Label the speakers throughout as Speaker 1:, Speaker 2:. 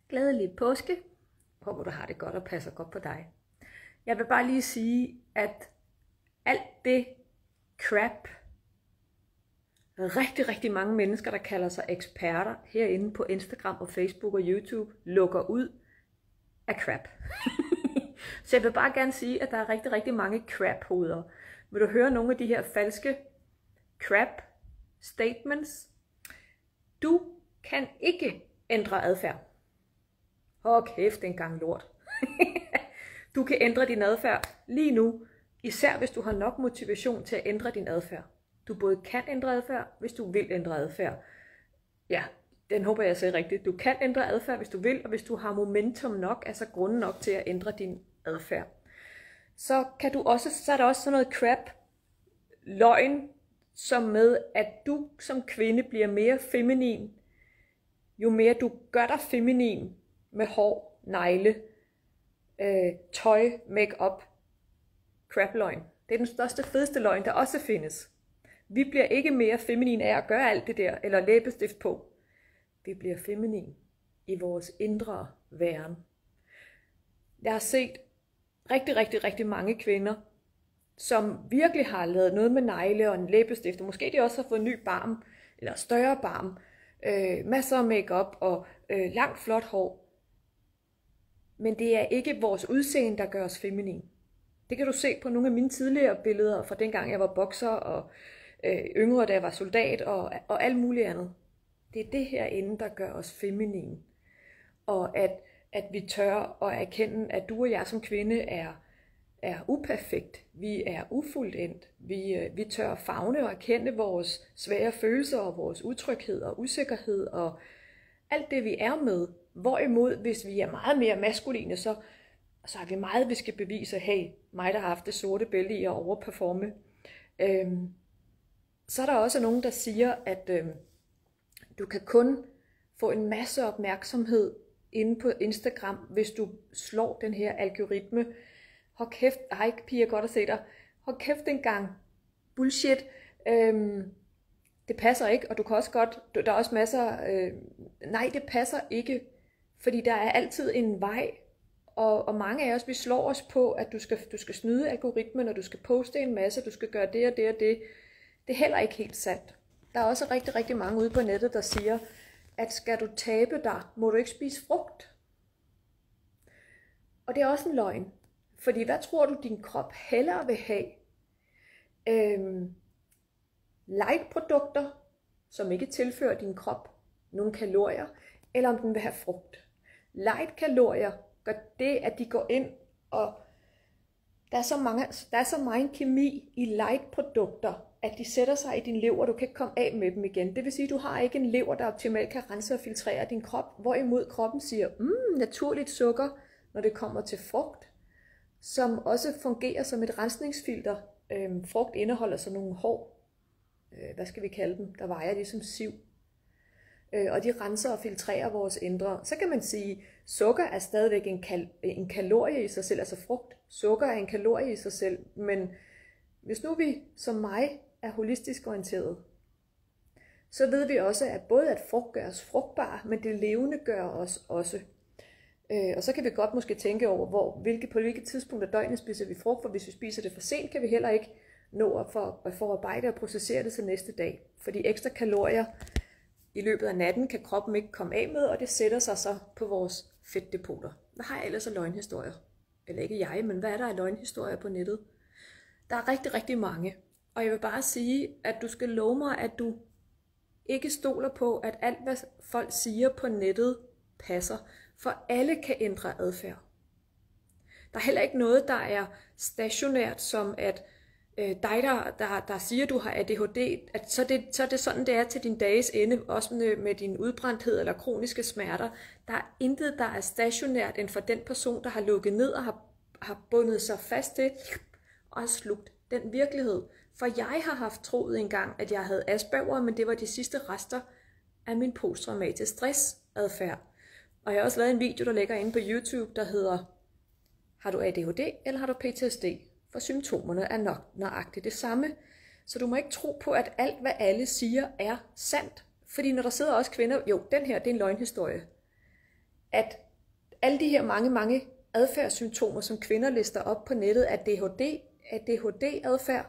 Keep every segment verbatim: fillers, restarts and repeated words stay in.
Speaker 1: Glædelig påske. Håber du har det godt og passer godt på dig. Jeg vil bare lige sige, at alt det crap, rigtig, rigtig mange mennesker, der kalder sig eksperter herinde på Instagram og Facebook og YouTube, lukker ud af crap. Så jeg vil bare gerne sige, at der er rigtig, rigtig mange crap-hoveder. Vil du høre nogle af de her falske crap statements? Du kan ikke ændre adfærd. Åh kæft, det er en gang lort. Du kan ændre din adfærd lige nu, især hvis du har nok motivation til at ændre din adfærd. Du både kan ændre adfærd, hvis du vil ændre adfærd. Ja, den håber jeg siger rigtigt. Du kan ændre adfærd, hvis du vil, og hvis du har momentum nok, altså grunden nok til at ændre din adfærd. Så kan du også, så er der også sådan noget crap, løgn, som med, at du som kvinde bliver mere feminin, jo mere du gør dig feminin med hår, negle, øh, tøj, make-up, crap-løgn. Det er den største, fedeste løgn, der også findes. Vi bliver ikke mere feminin af at gøre alt det der, eller læbestift på. Vi bliver feminin i vores indre væren. Jeg har set rigtig, rigtig, rigtig mange kvinder, som virkelig har lavet noget med negle og en læbestift, og måske de også har fået ny barm, eller større barm, øh, masser af makeup og øh, langt flot hår. Men det er ikke vores udseende, der gør os feminin. Det kan du se på nogle af mine tidligere billeder fra dengang jeg var bokser og øh, yngre, da jeg var soldat og, og alt muligt andet. Det er det herinde, der gør os feminin. Og at, at vi tør at erkende, at du og jeg som kvinde er, er uperfekt. Vi er ufuldendt. Vi, øh, vi tør at favne og erkende vores svære følelser og vores utryghed og usikkerhed og alt det, vi er med. Hvorimod, hvis vi er meget mere maskuline, så, så er vi meget, vi skal bevise, hey, mig der har haft det sorte bælte i at overperforme. Øhm, så er der også nogen, der siger, at øhm, du kan kun få en masse opmærksomhed inde på Instagram, hvis du slår den her algoritme. Hold kæft, ej piger, godt at se dig. Hold kæft en gang. Bullshit. Øhm, det passer ikke, og du kan også godt, der er også masser, øh, nej det passer ikke, fordi der er altid en vej, og, og mange af os, vi slår os på, at du skal, du skal snyde algoritmen, og du skal poste en masse, du skal gøre det og det og det. Det er heller ikke helt sandt. Der er også rigtig, rigtig mange ude på nettet, der siger, at skal du tabe dig, må du ikke spise frugt. Og det er også en løgn. Fordi hvad tror du, din krop hellere vil have? Øhm, light-produkter, som ikke tilfører din krop nogle kalorier, eller om den vil have frugt. Light-kalorier gør det, at de går ind, og der er så mange, der er så meget kemi i light-produkter, at de sætter sig i din lever, og du kan ikke komme af med dem igen. Det vil sige, at du har ikke en lever, der optimalt kan rense og filtrere din krop, hvorimod kroppen siger, mm, naturligt sukker, når det kommer til frugt, som også fungerer som et rensningsfilter. Øhm, frugt indeholder sådan nogle hår, øh, hvad skal vi kalde dem, der vejer ligesom siv. Øh, og de renser og filtrerer vores indre. Så kan man sige, sukker er stadigvæk en, kal- en kalorie i sig selv, altså frugt. Sukker er en kalorie i sig selv, men hvis nu vi som mig er holistisk orienteret, så ved vi også, at både at frugt gør os frugtbare, men det levende gør os også. Øh, og så kan vi godt måske tænke over, hvor, hvilke, på hvilke tidspunkt af døgnet spiser vi frugt, for hvis vi spiser det for sent, kan vi heller ikke nå at, for, at forarbejde og processere det til næste dag. Fordi ekstra kalorier i løbet af natten kan kroppen ikke komme af med, og det sætter sig så på vores fedtdepoter. Hvad har jeg ellers af løgnhistorier? Eller ikke jeg, men hvad er der af løgnhistorier på nettet? Der er rigtig, rigtig mange. Og jeg vil bare sige, at du skal love mig, at du ikke stoler på, at alt, hvad folk siger på nettet, passer. For alle kan ændre adfærd. Der er heller ikke noget, der er stationært, som at øh, dig, der, der, der siger, at du har A D H D, at så, det, så er det sådan, det er til din dages ende, også med, med din udbrændthed eller kroniske smerter. Der er intet, der er stationært, end for den person, der har lukket ned og har, har bundet sig fast til og har slugt den virkelighed. For jeg har haft troet engang, at jeg havde Asperger, men det var de sidste rester af min posttraumatisk stressadfærd. Og jeg har også lavet en video, der ligger inde på YouTube, der hedder, har du A D H D eller har du P T S D? For symptomerne er nok nøjagtigt det samme. Så du må ikke tro på, at alt, hvad alle siger, er sandt. Fordi når der sidder også kvinder, jo, den her, det er en løgnhistorie. at alle de her mange, mange adfærdssymptomer, som kvinder lister op på nettet, er A D H D, A D H D-adfærd.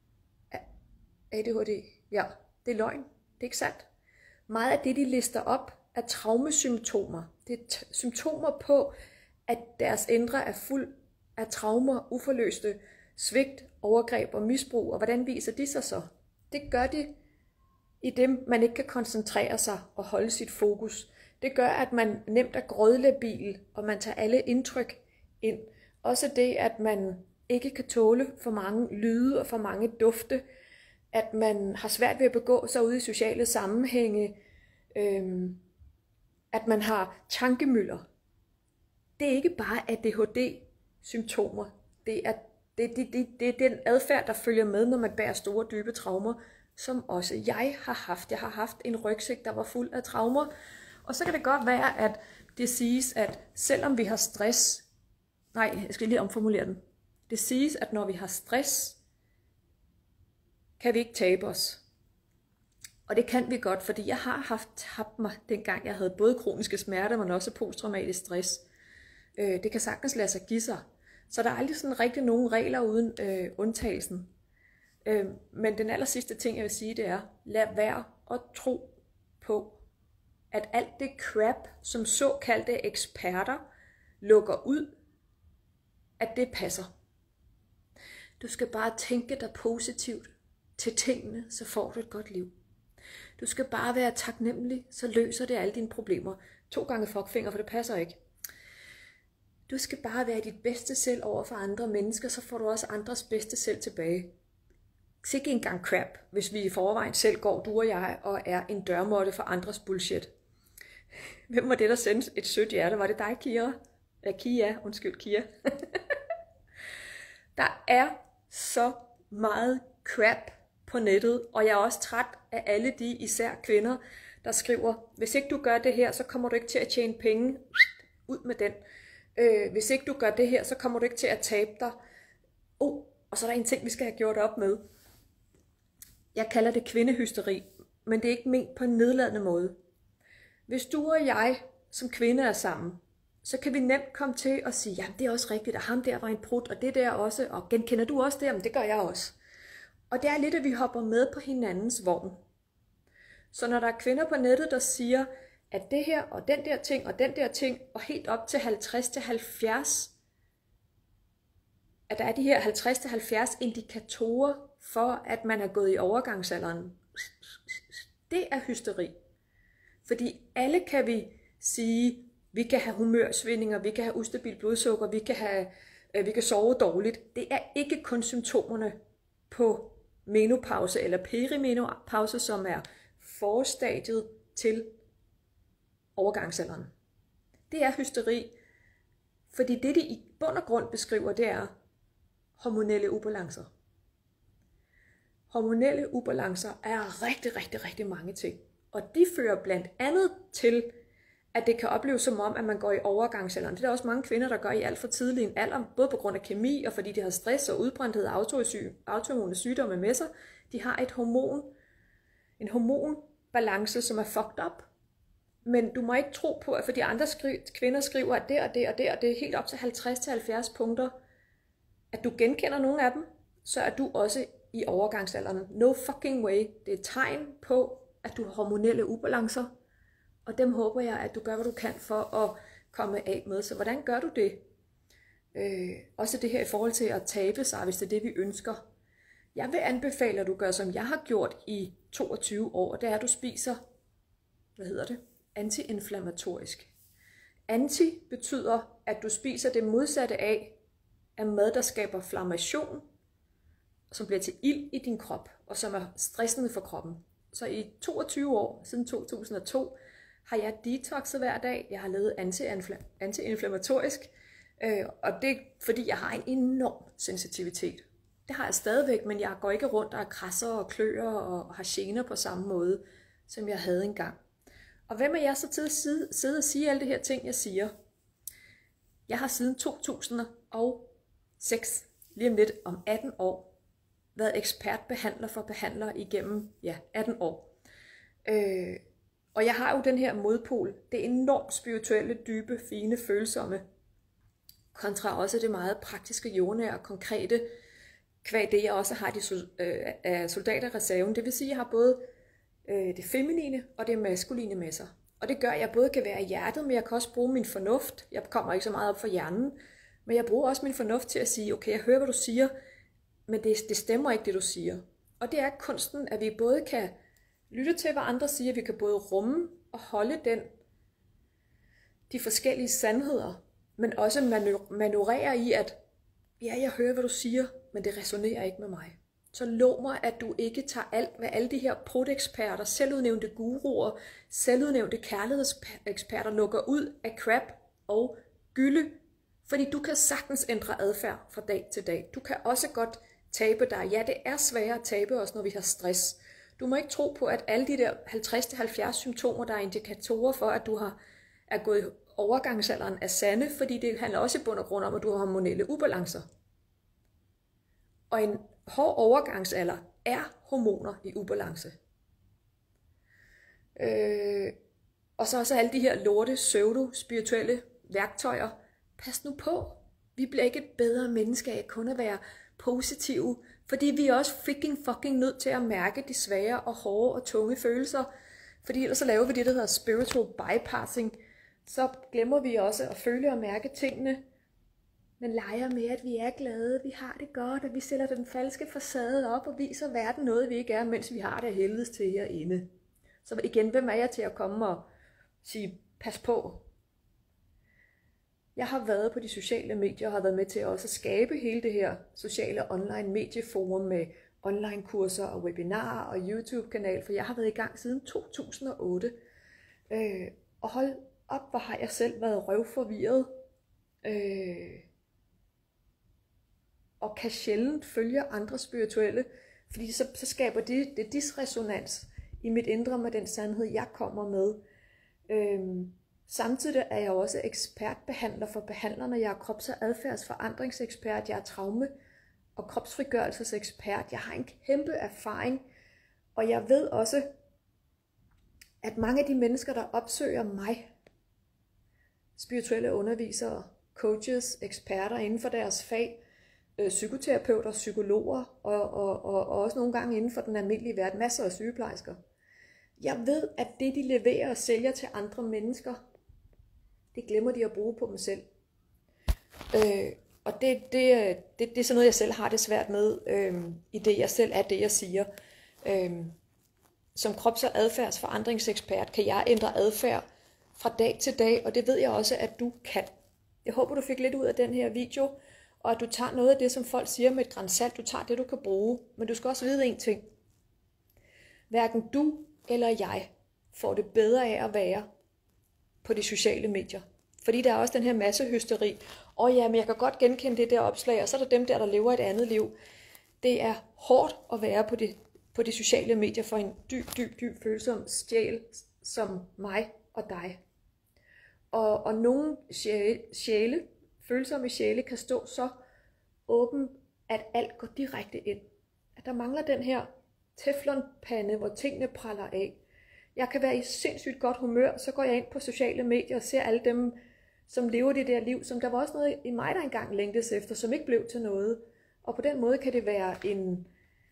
Speaker 1: A D H D, ja, det er løgn. Det er ikke sandt. Meget af det, de lister op, er traumesymptomer. Det er t- symptomer på, at deres indre er fuld af traumer, uforløste svigt, overgreb og misbrug. Og hvordan viser de sig så? Det gør de i dem, man ikke kan koncentrere sig og holde sit fokus. Det gør, at man nemt er grødlabil, og man tager alle indtryk ind. Også det, at man ikke kan tåle for mange lyde og for mange dufte. At man har svært ved at begå sig ude i sociale sammenhænge. Øhm, at man har tankemylder. Det er ikke bare A D H D-symptomer. Det er, det, det, det, det er den adfærd, der følger med, når man bærer store, dybe traumer, som også jeg har haft. Jeg har haft en rygsæk, der var fuld af traumer. Og så kan det godt være, at det siges, at selvom vi har stress... Nej, jeg skal lige omformulere den. Det siges, at når vi har stress, kan vi ikke tabe os. Og det kan vi godt, fordi jeg har haft tabt mig, dengang jeg havde både kroniske smerter, men også posttraumatisk stress. Øh, det kan sagtens lade sig give sig. Så der er aldrig sådan rigtig nogen regler uden øh, undtagelsen. Øh, men den aller sidste ting, jeg vil sige, det er, lad være at tro på, at alt det crap, som såkaldte eksperter lukker ud, at det passer. Du skal bare tænke dig positivt til tingene, så får du et godt liv. Du skal bare være taknemmelig, så løser det alle dine problemer. To gange fuckfinger, for det passer ikke. Du skal bare være dit bedste selv over for andre mennesker, så får du også andres bedste selv tilbage. Sikke en gang crap, hvis vi i forvejen selv går, du og jeg, og er en dørmåtte for andres bullshit. Hvem var det, der sendte et sødt hjerte? Var det dig, Kira? Ja, Kia, undskyld, Kia. Der er så meget crap på nettet, og jeg er også træt af alle de, især kvinder, der skriver, hvis ikke du gør det her, så kommer du ikke til at tjene penge. Ud med den. Øh, hvis ikke du gør det her, så kommer du ikke til at tabe dig. Oh, og så er der en ting, vi skal have gjort op med. Jeg kalder det kvindehysteri, men det er ikke ment på en nedladende måde. Hvis du og jeg som kvinde er sammen, så kan vi nemt komme til at sige, jamen det er også rigtigt, at ham der var en prut, og det der også, og genkender du også det? Jamen det gør jeg også. Og det er lidt, at vi hopper med på hinandens vogn. Så når der er kvinder på nettet, der siger, at det her, og den der ting, og den der ting, og helt op til halvtreds til halvfjerds, at der er de her halvtreds til halvfjerds indikatorer for, at man er gået i overgangsalderen. Det er hysteri. Fordi alle kan vi sige, vi kan have humørsvindinger, vi kan have ustabil blodsukker, vi kan, have, øh, vi kan sove dårligt. Det er ikke kun symptomerne på menopause eller perimenopause, som er forstadiet til overgangsalderen. Det er hysteri, fordi det, de i bund og grund beskriver, det er hormonelle ubalancer. Hormonelle ubalancer er rigtig, rigtig, rigtig mange ting. Og de fører blandt andet til, at det kan opleves som om, at man går i overgangsalderen. Det er der også mange kvinder, der gør i alt for tidlig en alder, både på grund af kemi og fordi de har stress og udbrændthed og autoimmune sygdomme med sig. De har et hormon, en hormonbalance, som er fucked up. Men du må ikke tro på, at fordi andre skri- kvinder skriver, at det og det og det og det er helt op til halvtreds til halvfjerds punkter, at du genkender nogle af dem, så er du også i overgangsalderen. No fucking way. Det er et tegn på, at du har hormonelle ubalancer, og dem håber jeg, at du gør, hvad du kan for at komme af med. Så hvordan gør du det? Øh, også det her i forhold til at tabe sig, hvis det er det, vi ønsker. Jeg vil anbefale, at du gør, som jeg har gjort i toogtyve år, det er, at du spiser, hvad hedder det? Antiinflammatorisk. Anti betyder, at du spiser det modsatte af, af mad, der skaber inflammation, som bliver til ild i din krop, og som er stressende for kroppen. Så i toogtyve år, siden to tusind og to, har jeg detoxet hver dag. Jeg har lavet antiinflammatorisk, øh, og det er fordi, jeg har en enorm sensitivitet. Det har jeg stadigvæk, men jeg går ikke rundt og er krasser og klør og har gener på samme måde, som jeg havde engang. Og hvem er jeg så til at sidde, sidde og sige alle det her ting, jeg siger? Jeg har siden to tusind og seks, lige om lidt om atten år, været ekspertbehandler for behandlere igennem ja, atten år. Øh, Og jeg har jo den her modpol, det enormt spirituelle, dybe, fine, følsomme, kontra også det meget praktiske, jordnære og konkrete, kvad det jeg også har de, øh, af soldaterreserven. Det vil sige, at jeg har både øh, det feminine og det maskuline med sig. Og det gør, at jeg både kan være i hjertet, men jeg kan også bruge min fornuft. Jeg kommer ikke så meget op for hjernen, men jeg bruger også min fornuft til at sige, okay, jeg hører, hvad du siger, men det, det stemmer ikke, det du siger. Og det er kunsten, at vi både kan lytte til, hvad andre siger, vi kan både rumme og holde den, de forskellige sandheder, men også manøvrere i, at ja, jeg hører, hvad du siger, men det resonerer ikke med mig. Så lov mig, at du ikke tager alt, hvad alle de her proteksperter, selvudnævnte guruer, selvudnævnte kærlighedseksperter lukker ud af crap og gylde, fordi du kan sagtens ændre adfærd fra dag til dag. Du kan også godt tabe dig. Ja, det er sværere at tabe os, når vi har stress. Du må ikke tro på, at alle de der halvtreds til halvfjerds symptomer, der er indikatorer for, at du har, er gået i overgangsalderen, er sande, fordi det handler også i bund og grund om, at du har hormonelle ubalancer. Og en hård overgangsalder er hormoner i ubalance. Øh, og så også alle de her lorte, pseudo-spirituelle værktøjer. Pas nu på. Vi bliver ikke et bedre menneske af kun at være positive, fordi vi er også freaking fucking nødt til at mærke de svære og hårde og tunge følelser, fordi ellers så laver vi det, der hedder spiritual bypassing. Så glemmer vi også at føle og mærke tingene, men leger med, at vi er glade, vi har det godt, og vi stiller den falske facade op og viser verden noget, vi ikke er, mens vi har det helvedes til herinde. Så igen, hvem er jeg til at komme og sige, pas på? Jeg har været på de sociale medier og har været med til også at skabe hele det her sociale online medieforum med online kurser og webinarer og YouTube-kanal, for jeg har været i gang siden to tusind og otte. Øh, og hold op, hvor har jeg selv været røvforvirret. Øh, og kan sjældent følge andre spirituelle, fordi så, så skaber det, det disresonans i mit indre med den sandhed, jeg kommer med. Øh, Samtidig er jeg også ekspertbehandler for behandlerne. Jeg er krops- og adfærdsforandringsekspert. Jeg er traume- og kropsfrigørelsesekspert. Jeg har en kæmpe erfaring. Og jeg ved også, at mange af de mennesker, der opsøger mig, spirituelle undervisere, coaches, eksperter inden for deres fag, øh, psykoterapeuter, psykologer og, og, og, og også nogle gange inden for den almindelige verden, masser af sygeplejersker. Jeg ved, at det, de leverer og sælger til andre mennesker, det glemmer de at bruge på dem selv. Øh, og det, det, det, det er sådan noget, jeg selv har det svært med, øh, i det jeg selv er det, jeg siger. Øh, som krops- og adfærdsforandringsekspert kan jeg ændre adfærd fra dag til dag, og det ved jeg også, at du kan. Jeg håber, du fik lidt ud af den her video, og at du tager noget af det, som folk siger med et gran salt. Du tager det, du kan bruge, men du skal også vide en ting. Hverken du eller jeg får det bedre af at være på de sociale medier. Fordi der er også den her massehysteri. Og ja, men jeg kan godt genkende det der opslag, og så er der dem der, der lever et andet liv. Det er hårdt at være på de, på de sociale medier for en dyb, dyb, dyb følsom sjæl som mig og dig. Og, og nogle sjæle, sjæle, følsomme sjæle, kan stå så åben, at alt går direkte ind. At der mangler den her teflonpande, hvor tingene praller af. Jeg kan være i sindssygt godt humør, så går jeg ind på sociale medier og ser alle dem, som lever det der liv, som der var også noget i mig, der engang længtes efter, som ikke blev til noget. Og på den måde kan det være en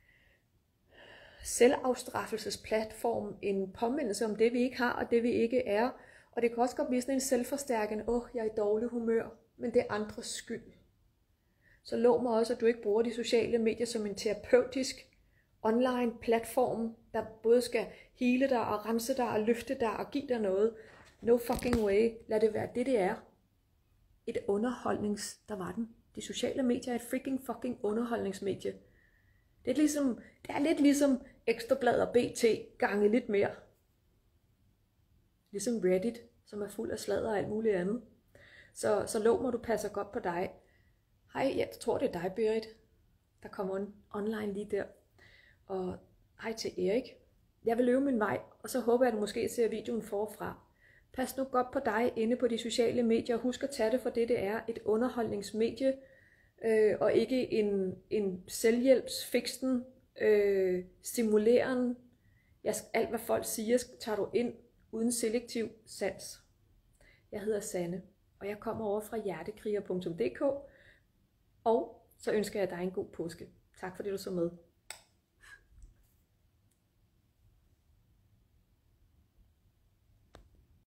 Speaker 1: selvafstraffelsesplatform, en påmindelse om det, vi ikke har, og det, vi ikke er. Og det kan også godt blive sådan en selvforstærkende, åh, oh, jeg er i dårlig humør, men det er andres skyld. Så lov mig også, at du ikke bruger de sociale medier som en terapeutisk online platform, der både skal hele dig og rense dig og løfte dig og give dig noget. No fucking way. Lad det være det, det er. Et underholdnings... Der var den. De sociale medier er et freaking fucking underholdningsmedie. Det er, ligesom, det er lidt ligesom Ekstrablad og B T gange lidt mere. Ligesom Reddit, som er fuld af sladder og alt muligt andet. Så, så lov mig, du passer godt på dig. Hej, jeg tror det er dig, Berit, der kommer on, online lige der. Og hej til Erik. Jeg vil løbe min vej, og så håber jeg, at du måske ser videoen forfra. Pas nu godt på dig inde på de sociale medier, og husk at tage det for det, det er. Et underholdningsmedie, øh, og ikke en, en selvhjælpsfiksten, øh, stimuleren. Jeg, alt hvad folk siger, tager du ind uden selektiv sans. Jeg hedder Sanne, og jeg kommer over fra hjertekriger punktum d k, og så ønsker jeg dig en god påske. Tak fordi du så med.